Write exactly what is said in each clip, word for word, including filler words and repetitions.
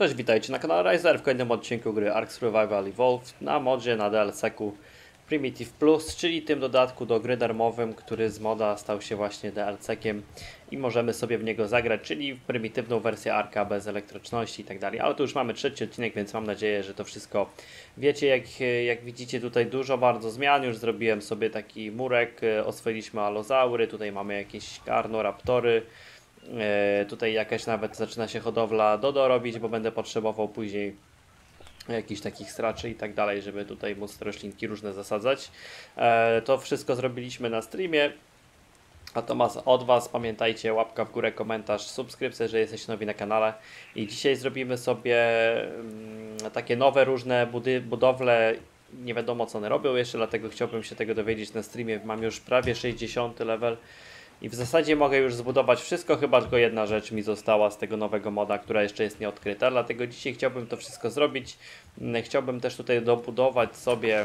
Cześć, witajcie na kanale Riser w kolejnym odcinku gry Ark Survival Evolved na modzie na D L C-ku Primitive Plus, czyli tym dodatku do gry darmowym, który z moda stał się właśnie D L C-kiem i możemy sobie w niego zagrać, czyli w prymitywną wersję Arka bez elektryczności i tak dalej. Ale tu już mamy trzeci odcinek, więc mam nadzieję, że to wszystko wiecie. Jak, jak widzicie, tutaj dużo bardzo zmian. Już zrobiłem sobie taki murek, oswoiliśmy alozaury, tutaj mamy jakieś karnoraptory. E, tutaj jakaś nawet zaczyna się hodowla dodo robić, bo będę potrzebował później jakichś takich straczy i tak dalej, żeby tutaj móc te roślinki różne zasadzać. E, to wszystko zrobiliśmy na streamie. Natomiast od Was pamiętajcie, łapka w górę, komentarz, subskrypcja, że jesteście nowi na kanale. I dzisiaj zrobimy sobie mm, takie nowe różne budy budowle. Nie wiadomo co one robią jeszcze, dlatego chciałbym się tego dowiedzieć na streamie. Mam już prawie sześćdziesiąty level. I w zasadzie mogę już zbudować wszystko, chyba tylko jedna rzecz mi została z tego nowego moda, która jeszcze jest nieodkryta. Dlatego dzisiaj chciałbym to wszystko zrobić. Chciałbym też tutaj dobudować sobie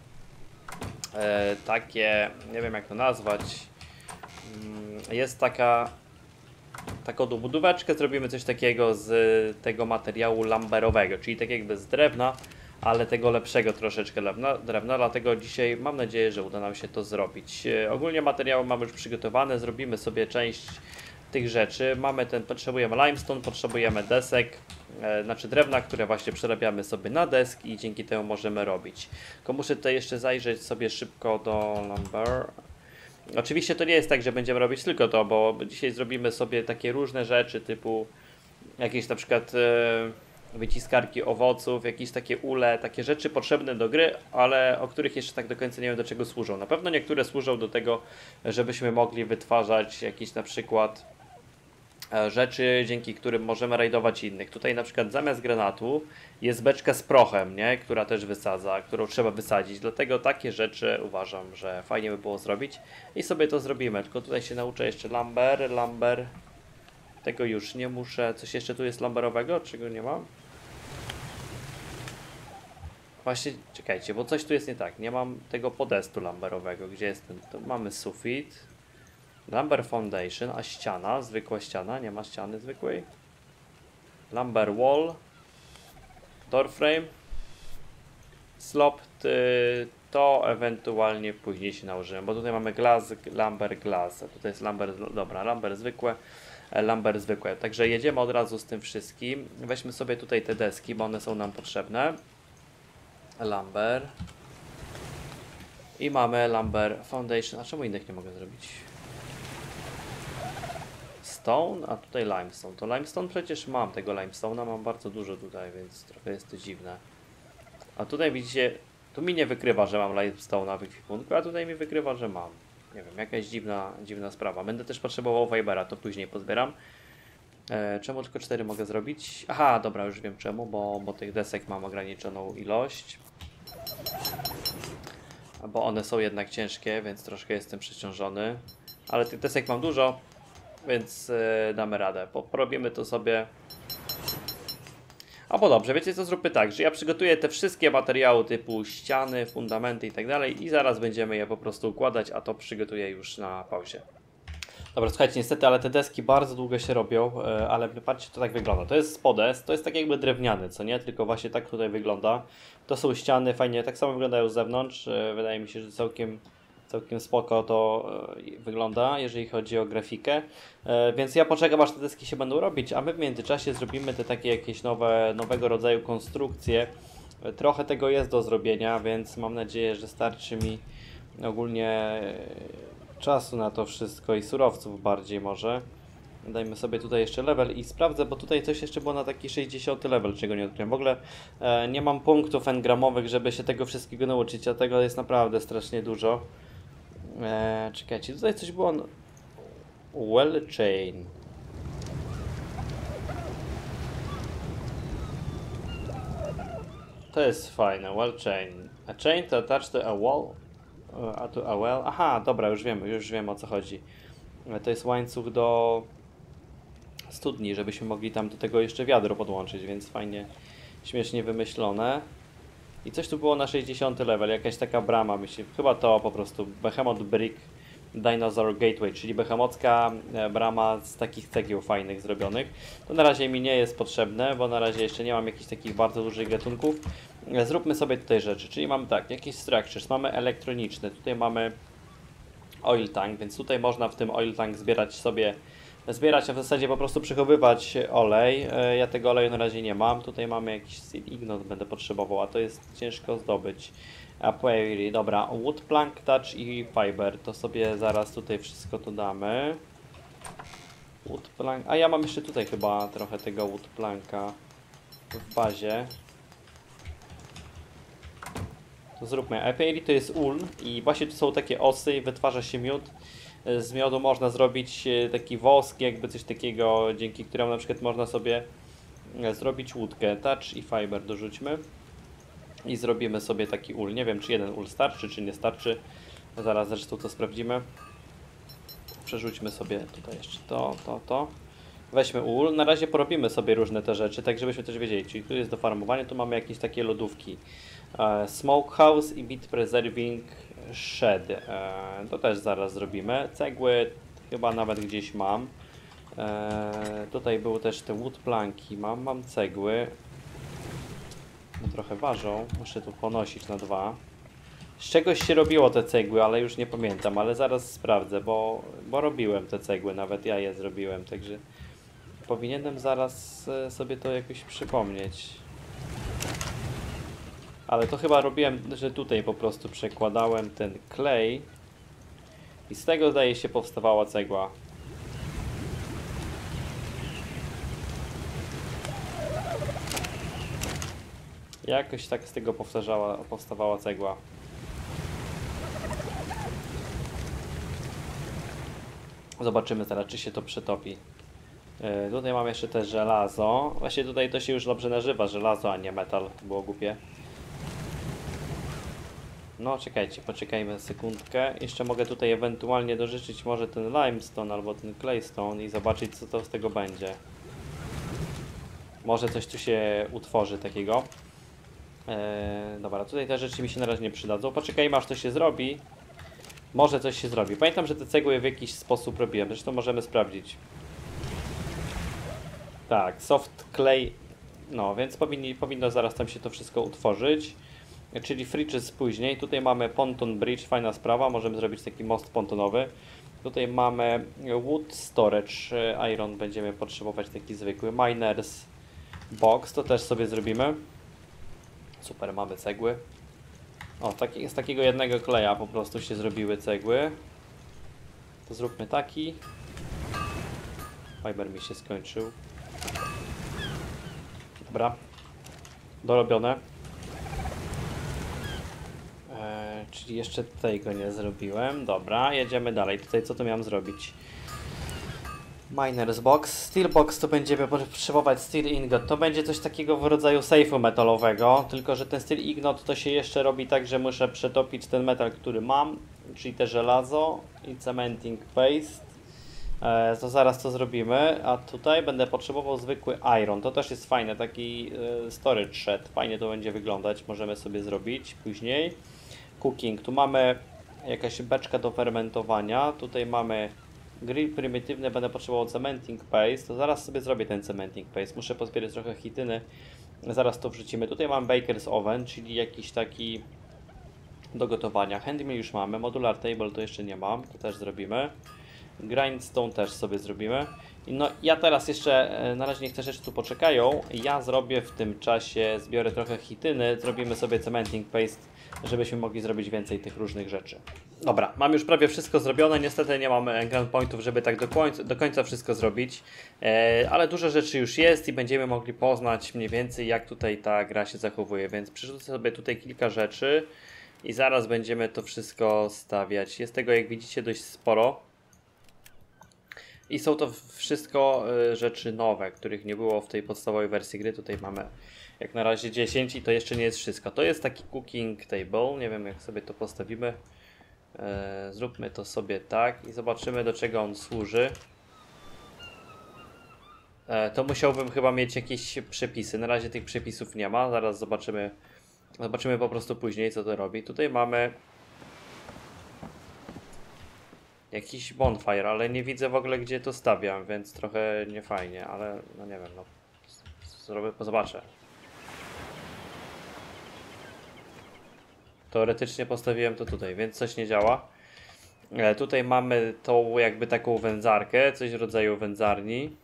e, takie, nie wiem jak to nazwać. Jest taka taką dobudóweczkę, zrobimy coś takiego z tego materiału lamberowego, czyli tak jakby z drewna, ale tego lepszego troszeczkę drewna, drewna, dlatego dzisiaj mam nadzieję, że uda nam się to zrobić. E, ogólnie materiały mamy już przygotowane, zrobimy sobie część tych rzeczy. Mamy ten, potrzebujemy limestone, potrzebujemy desek, e, znaczy drewna, które właśnie przerabiamy sobie na deski i dzięki temu możemy robić. Tylko muszę tutaj jeszcze zajrzeć sobie szybko do lumber. Oczywiście to nie jest tak, że będziemy robić tylko to, bo dzisiaj zrobimy sobie takie różne rzeczy typu jakieś na przykład e, wyciskarki owoców, jakieś takie ule, takie rzeczy potrzebne do gry, ale o których jeszcze tak do końca nie wiem do czego służą. Na pewno niektóre służą do tego, żebyśmy mogli wytwarzać jakieś na przykład e, rzeczy, dzięki którym możemy rajdować innych. Tutaj na przykład zamiast granatu jest beczka z prochem, nie? Która też wysadza, którą trzeba wysadzić. Dlatego takie rzeczy uważam, że fajnie by było zrobić i sobie to zrobimy. Tylko tutaj się nauczę jeszcze lumber, lumber. Tego już nie muszę. Coś jeszcze tu jest lumberowego, czego nie mam? Właśnie, czekajcie, bo coś tu jest nie tak. Nie mam tego podestu lumberowego. Gdzie jest ten? To mamy sufit. Lumber foundation, a ściana, zwykła ściana, nie ma ściany zwykłej. Lumber wall. Door frame. Slop, to ewentualnie później się nałożyłem, bo tutaj mamy glass, lumber glass, a tutaj jest lumber, dobra, lumber zwykłe, lumber zwykłe. Także jedziemy od razu z tym wszystkim. Weźmy sobie tutaj te deski, bo one są nam potrzebne. Lumber. I mamy lumber foundation. A czemu innych nie mogę zrobić? Stone, a tutaj limestone. To limestone przecież mam, tego limestone'a mam bardzo dużo tutaj, więc trochę jest to dziwne. A tutaj widzicie, tu mi nie wykrywa, że mam limestone'a w ekwipunku, a tutaj mi wykrywa, że mam. Nie wiem, jakaś dziwna, dziwna sprawa. Będę też potrzebował Vibera, to później pozbieram. E, czemu tylko cztery mogę zrobić? Aha, dobra, już wiem czemu, bo, bo tych desek mam ograniczoną ilość. Bo one są jednak ciężkie, więc troszkę jestem przeciążony. Ale tych desek mam dużo, więc e, damy radę. Po, porobimy to sobie. Albo dobrze, wiecie co, zróbmy tak, że ja przygotuję te wszystkie materiały typu ściany, fundamenty i tak dalej i zaraz będziemy je po prostu układać, a to przygotuję już na pauzie. Dobra, słuchajcie, niestety, ale te deski bardzo długo się robią, ale patrzcie, to tak wygląda. To jest podest, to jest tak jakby drewniany, co nie? Tylko właśnie tak tutaj wygląda. To są ściany, fajnie, tak samo wyglądają z zewnątrz. Wydaje mi się, że całkiem... Całkiem spoko to e, wygląda, jeżeli chodzi o grafikę. E, więc ja poczekam, aż te deski się będą robić, a my w międzyczasie zrobimy te takie jakieś nowe, nowego rodzaju konstrukcje. E, trochę tego jest do zrobienia, więc mam nadzieję, że starczy mi ogólnie e, czasu na to wszystko i surowców bardziej może. Dajmy sobie tutaj jeszcze level i sprawdzę, bo tutaj coś jeszcze było na taki sześćdziesiąty level, czego nie odkryłem. W ogóle e, nie mam punktów engramowych, żeby się tego wszystkiego nauczyć, a tego jest naprawdę strasznie dużo. Eee, czekajcie, tutaj coś było. Well chain. To jest fajne, well chain. A chain to attach to a wall. A to a well. Aha, dobra, już wiem, już wiem o co chodzi. To jest łańcuch do studni, żebyśmy mogli tam do tego jeszcze wiadro podłączyć, więc fajnie, śmiesznie wymyślone. I coś tu było na sześćdziesiąty level, jakaś taka brama, myślę, chyba to po prostu Behemoth Brick Dinosaur Gateway, czyli behemocka brama z takich cegieł fajnych zrobionych. To na razie mi nie jest potrzebne, bo na razie jeszcze nie mam jakichś takich bardzo dużych gatunków. Zróbmy sobie tutaj rzeczy, czyli mamy tak, jakieś structures, mamy elektroniczne, tutaj mamy oil tank, więc tutaj można w tym oil tank zbierać sobie, zbierać, a w zasadzie po prostu przechowywać olej. Ja tego oleju na razie nie mam. Tutaj mamy jakiś steel ignot, będę potrzebował, a to jest ciężko zdobyć. Aquary, dobra, wood plank, touch i fiber, to sobie zaraz tutaj wszystko to damy. Wood plank, a ja mam jeszcze tutaj chyba trochę tego wood planka w bazie. To zróbmy. Apiary to jest ul i właśnie tu są takie osy i wytwarza się miód. Z miodu można zrobić taki wosk, jakby coś takiego, dzięki któremu na przykład można sobie zrobić łódkę. Touch i fiber dorzućmy. I zrobimy sobie taki ul. Nie wiem, czy jeden ul starczy, czy nie starczy. Zaraz zresztą to sprawdzimy. Przerzućmy sobie tutaj jeszcze to, to, to. Weźmy ul. Na razie porobimy sobie różne te rzeczy, tak żebyśmy też wiedzieli. Czyli tu jest do farmowania, tu mamy jakieś takie lodówki. E, smokehouse i meat preserving shed. E, to też zaraz zrobimy. Cegły chyba nawet gdzieś mam. E, tutaj były też te wood planki. Mam, mam cegły. No trochę ważą. Muszę tu ponosić na dwa. Z czegoś się robiło te cegły, ale już nie pamiętam, ale zaraz sprawdzę, bo, bo robiłem te cegły, nawet ja je zrobiłem, także powinienem zaraz sobie to jakoś przypomnieć. Ale to chyba robiłem, że tutaj po prostu przekładałem ten klej i z tego zdaje się powstawała cegła. Jakoś tak z tego powtarzała, powstawała cegła. Zobaczymy teraz, czy się to przetopi. Yy, tutaj mam jeszcze też żelazo. Właśnie tutaj to się już dobrze nazywa żelazo, a nie metal. To było głupie. No czekajcie, poczekajmy sekundkę. Jeszcze mogę tutaj ewentualnie dożyczyć może ten limestone albo ten claystone i zobaczyć, co to z tego będzie. Może coś tu się utworzy takiego. Yy, dobra, tutaj te rzeczy mi się na razie nie przydadzą. Poczekajmy, aż to się zrobi. Może coś się zrobi. Pamiętam, że te cegły w jakiś sposób robiłem. Zresztą możemy sprawdzić. Tak, soft clay. No, więc powinni, powinno zaraz tam się to wszystko utworzyć. Czyli fridges później. Tutaj mamy ponton bridge, fajna sprawa. Możemy zrobić taki most pontonowy. Tutaj mamy wood storage, iron będziemy potrzebować taki zwykły. Miners box, to też sobie zrobimy. Super, mamy cegły. O, taki, z takiego jednego kleja po prostu się zrobiły cegły. To zróbmy taki. Fiber mi się skończył. Dobra. Dorobione. Eee, czyli jeszcze tego nie zrobiłem. Dobra, jedziemy dalej. Tutaj co tu miałem zrobić? Miners box. Steel box to będziemy potrzebować steel ingot. To będzie coś takiego w rodzaju sejfu metalowego. Tylko że ten steel ingot to się jeszcze robi tak, że muszę przetopić ten metal, który mam. Czyli te żelazo i cementing paste. E, to zaraz to zrobimy. A tutaj będę potrzebował zwykły iron. To też jest fajne. Taki e, storage shed. Fajnie to będzie wyglądać. Możemy sobie zrobić później. Cooking. Tu mamy jakaś beczka do fermentowania. Tutaj mamy grill prymitywny, będę potrzebował cementing paste, to zaraz sobie zrobię ten cementing paste. Muszę pozbierać trochę chityny, zaraz to wrzucimy. Tutaj mam baker's oven, czyli jakiś taki do gotowania. Handmill już mamy, modular table to jeszcze nie mam, to też zrobimy. Grindstone też sobie zrobimy. No ja teraz jeszcze, na razie niech te rzeczy tu poczekają, ja zrobię w tym czasie, zbiorę trochę chityny, zrobimy sobie cementing paste, żebyśmy mogli zrobić więcej tych różnych rzeczy. Dobra, mam już prawie wszystko zrobione, niestety nie mam engrand pointów, żeby tak do końca, do końca wszystko zrobić, e, ale dużo rzeczy już jest i będziemy mogli poznać mniej więcej, jak tutaj ta gra się zachowuje, więc przerzucę sobie tutaj kilka rzeczy i zaraz będziemy to wszystko stawiać. Jest tego, jak widzicie, dość sporo. I są to wszystko y, rzeczy nowe, których nie było w tej podstawowej wersji gry. Tutaj mamy jak na razie dziesięć i to jeszcze nie jest wszystko. To jest taki cooking table, nie wiem jak sobie to postawimy. E, zróbmy to sobie tak i zobaczymy, do czego on służy. E, to musiałbym chyba mieć jakieś przepisy. Na razie tych przepisów nie ma, zaraz zobaczymy. Zobaczymy po prostu później, co to robi. Tutaj mamy... Jakiś bonfire, ale nie widzę w ogóle gdzie to stawiam, więc trochę niefajnie, ale no nie wiem, no zrobię, zobaczę. Teoretycznie postawiłem to tutaj, więc coś nie działa. E, tutaj mamy tą jakby taką wędzarkę, coś w rodzaju wędzarni.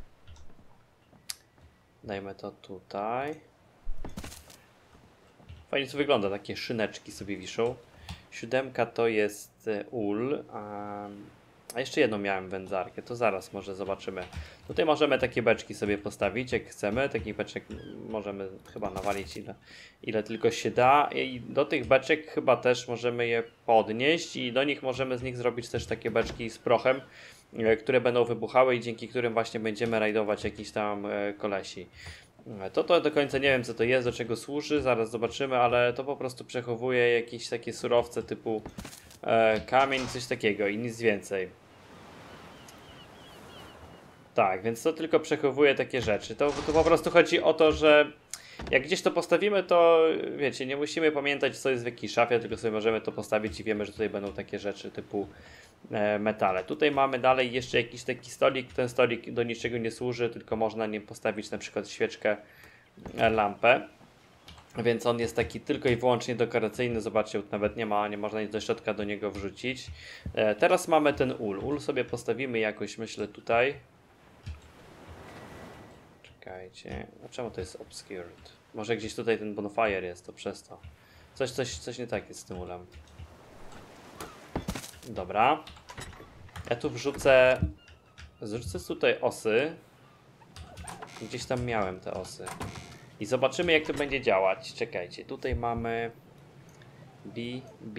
Dajmy to tutaj. Fajnie to wygląda, takie szyneczki sobie wiszą. Siódemka to jest ul. A, a jeszcze jedną miałem wędzarkę, to zaraz może zobaczymy. Tutaj możemy takie beczki sobie postawić, jak chcemy. Takich beczek możemy chyba nawalić ile, ile tylko się da. I do tych beczek chyba też możemy je podnieść i do nich możemy z nich zrobić też takie beczki z prochem, które będą wybuchały i dzięki którym właśnie będziemy rajdować jakiś tam kolesi. To to do końca nie wiem co to jest, do czego służy, zaraz zobaczymy, ale to po prostu przechowuje jakieś takie surowce typu e, kamień, coś takiego i nic więcej. Tak, więc to tylko przechowuje takie rzeczy. To, to po prostu chodzi o to, że jak gdzieś to postawimy, to wiecie, nie musimy pamiętać co jest w jakiej szafie, tylko sobie możemy to postawić i wiemy, że tutaj będą takie rzeczy typu e, metale. Tutaj mamy dalej jeszcze jakiś taki stolik, ten stolik do niczego nie służy, tylko można nim postawić na przykład świeczkę, e, lampę. Więc on jest taki tylko i wyłącznie dekoracyjny, zobaczcie, nawet nie ma, nie można nic do środka do niego wrzucić. E, teraz mamy ten ul, ul sobie postawimy jakoś, myślę tutaj. Czekajcie, a czemu to jest obscured? Może gdzieś tutaj ten bonfire jest, to przez to. Coś, coś, coś nie tak jest z tym ulem. Dobra. Ja tu wrzucę... Zrzucę tutaj osy. Gdzieś tam miałem te osy. I zobaczymy jak to będzie działać. Czekajcie, tutaj mamy... B, B...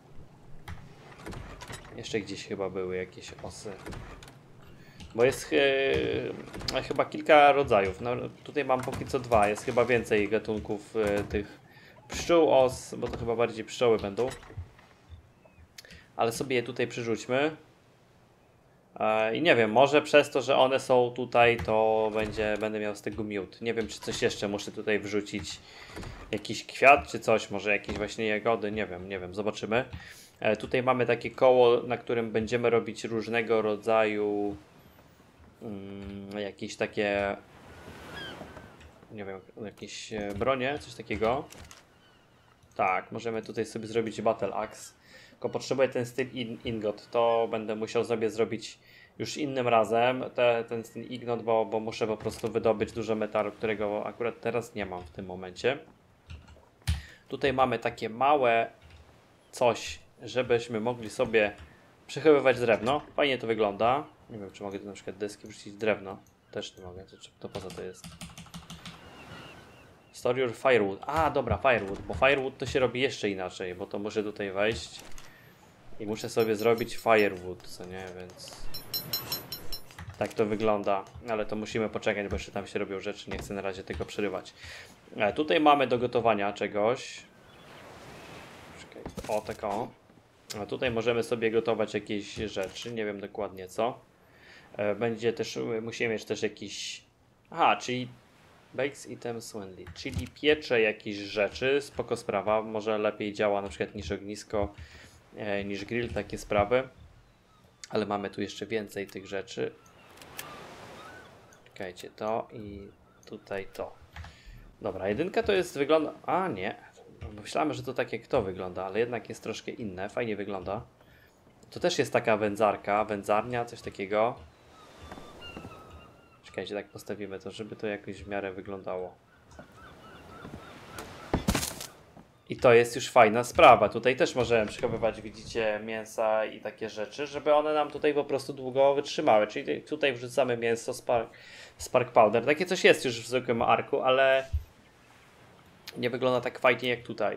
Jeszcze gdzieś chyba były jakieś osy. Bo jest e, chyba kilka rodzajów. No, tutaj mam póki co dwa. Jest chyba więcej gatunków e, tych pszczół, os, bo to chyba bardziej pszczoły będą. Ale sobie je tutaj przyrzućmy. E, I nie wiem, może przez to, że one są tutaj, to będzie, będę miał z tego miód. Nie wiem, czy coś jeszcze muszę tutaj wrzucić. Jakiś kwiat, czy coś, może jakieś właśnie jagody, nie wiem, nie wiem, zobaczymy. E, tutaj mamy takie koło, na którym będziemy robić różnego rodzaju... Hmm, jakieś takie, nie wiem, jakieś bronie, coś takiego. Tak, możemy tutaj sobie zrobić Battle Axe. Tylko potrzebuję ten styl in ingot. To będę musiał sobie zrobić już innym razem. Te, ten styl ingot, bo, bo muszę po prostu wydobyć dużo metalu, którego akurat teraz nie mam w tym momencie. Tutaj mamy takie małe coś, żebyśmy mogli sobie przechowywać drewno. Fajnie to wygląda. Nie wiem, czy mogę tu na przykład deski wrzucić drewno. Też nie mogę. To, to po co to jest? Store your firewood. A, dobra, firewood. Bo firewood to się robi jeszcze inaczej, bo to muszę tutaj wejść i muszę sobie zrobić firewood, co nie? Więc tak to wygląda. Ale to musimy poczekać, bo jeszcze tam się robią rzeczy. Nie chcę na razie tego przerywać. E, tutaj mamy do gotowania czegoś. Czekaj. O, tak o. A tutaj możemy sobie gotować jakieś rzeczy. Nie wiem dokładnie co. Będzie też, musimy mieć też jakiś... Aha, czyli bakes items when, czyli piecze jakieś rzeczy, spoko sprawa, może lepiej działa na przykład niż ognisko, e, niż grill, takie sprawy. Ale mamy tu jeszcze więcej tych rzeczy. Czekajcie, to i tutaj to. Dobra, jedynka to jest, wygląda... A nie, myślałem, że to tak jak to wygląda, ale jednak jest troszkę inne, fajnie wygląda. To też jest taka wędzarka, wędzarnia, coś takiego. Czekajcie, tak postawimy to, żeby to jakoś w miarę wyglądało. I to jest już fajna sprawa. Tutaj też możemy przechowywać, widzicie, mięsa i takie rzeczy, żeby one nam tutaj po prostu długo wytrzymały. Czyli tutaj wrzucamy mięso, spark, spark powder. Takie coś jest już w zwykłym arku, ale nie wygląda tak fajnie jak tutaj.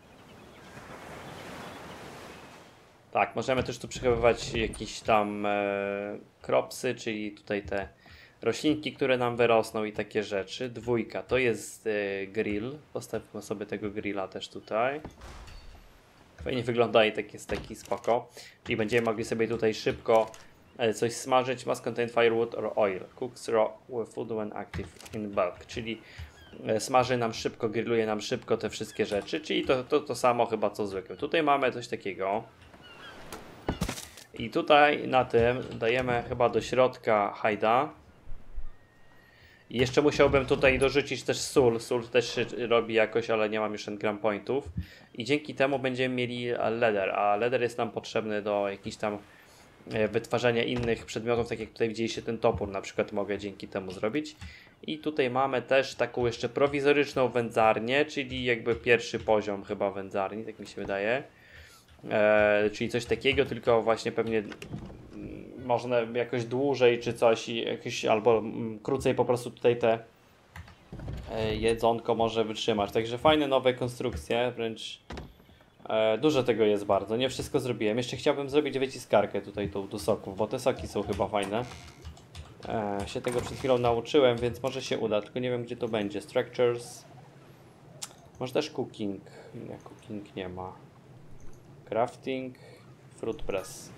Tak, możemy też tu przechowywać jakieś tam e, kropsy, czyli tutaj te roślinki, które nam wyrosną i takie rzeczy. Dwójka to jest e, grill. Postawimy sobie tego grilla też tutaj. Fajnie wygląda i tak jest taki spoko. Czyli będziemy mogli sobie tutaj szybko e, coś smażyć. Must contain firewood or oil. Cooks raw food when active in bulk. Czyli e, smaży nam szybko, grilluje nam szybko te wszystkie rzeczy. Czyli to, to, to samo chyba co zwykle. Tutaj mamy coś takiego. I tutaj na tym dajemy chyba do środka hajda. I jeszcze musiałbym tutaj dorzucić też sól. Sól też się robi jakoś, ale nie mam już engram pointów. I dzięki temu będziemy mieli leather, a leather jest nam potrzebny do jakichś tam wytwarzania innych przedmiotów, tak jak tutaj widzieliście ten topór na przykład mogę dzięki temu zrobić. I tutaj mamy też taką jeszcze prowizoryczną wędzarnię, czyli jakby pierwszy poziom chyba wędzarni, tak mi się wydaje. Eee, czyli coś takiego, tylko właśnie pewnie można jakoś dłużej czy coś, i jakoś, albo mm, krócej po prostu tutaj te e, jedzonko może wytrzymać. Także fajne nowe konstrukcje, wręcz e, dużo tego jest bardzo. Nie wszystko zrobiłem. Jeszcze chciałbym zrobić wyciskarkę tutaj tu, do soków, bo te soki są chyba fajne. E, się tego przed chwilą nauczyłem, więc może się uda, tylko nie wiem gdzie to będzie. Structures. Może też cooking. Nie, cooking nie ma. Crafting. Fruit press.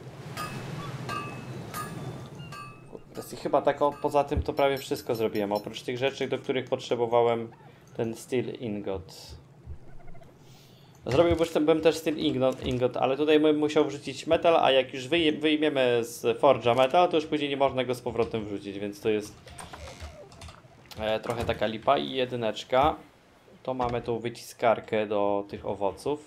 I chyba tak o, poza tym to prawie wszystko zrobiłem, oprócz tych rzeczy, do których potrzebowałem ten steel ingot. Zrobiłbym też steel ingot, ingot, ale tutaj bym musiał wrzucić metal, a jak już wyj wyjmiemy z forge'a metal, to już później nie można go z powrotem wrzucić, więc to jest e, trochę taka lipa. I jedyneczka, to mamy tą wyciskarkę do tych owoców.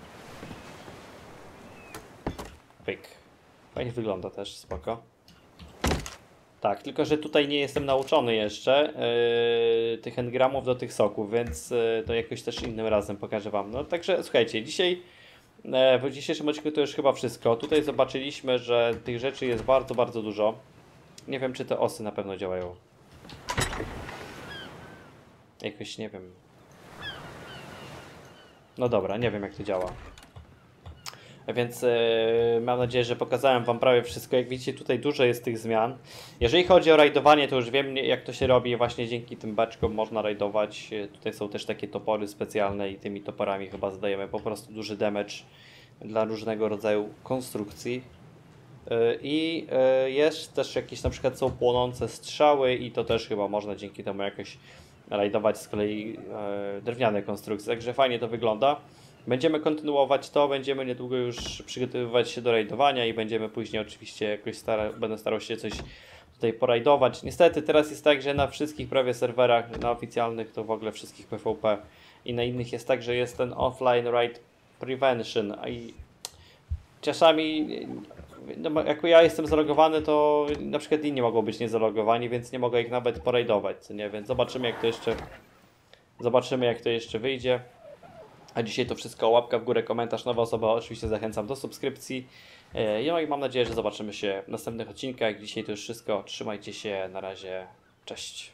Pyk. Fajnie wygląda też, spoko. Tak, tylko że tutaj nie jestem nauczony jeszcze yy, tych engramów do tych soków, więc yy, to jakoś też innym razem pokażę wam. No także słuchajcie, dzisiaj yy, w dzisiejszym odcinku to już chyba wszystko. Tutaj zobaczyliśmy, że tych rzeczy jest bardzo, bardzo dużo. Nie wiem, czy te osy na pewno działają. Jakoś nie wiem. No dobra, nie wiem jak to działa. Więc yy, mam nadzieję, że pokazałem wam prawie wszystko. Jak widzicie, tutaj dużo jest tych zmian. Jeżeli chodzi o rajdowanie, to już wiem jak to się robi. Właśnie dzięki tym beczkom można rajdować. Tutaj są też takie topory specjalne i tymi toporami chyba zadajemy po prostu duży damage dla różnego rodzaju konstrukcji. Yy, I yy, jest też jakieś, na przykład są płonące strzały i to też chyba można dzięki temu jakoś rajdować z kolei yy, drewniane konstrukcje. Także fajnie to wygląda. Będziemy kontynuować to, będziemy niedługo już przygotowywać się do rajdowania i będziemy później oczywiście jakoś stara, będę starał się coś tutaj porajdować. Niestety teraz jest tak, że na wszystkich prawie serwerach, na oficjalnych to w ogóle wszystkich P V P i na innych jest tak, że jest ten offline raid prevention i czasami no, jako ja jestem zalogowany, to na przykład inni mogą być niezalogowani, więc nie mogę ich nawet porajdować, co nie? Więc zobaczymy jak to jeszcze zobaczymy jak to jeszcze wyjdzie. A dzisiaj to wszystko, łapka w górę, komentarz, nowa osoba, oczywiście zachęcam do subskrypcji. No i mam nadzieję, że zobaczymy się w następnych odcinkach. Dzisiaj to już wszystko, trzymajcie się, na razie, cześć.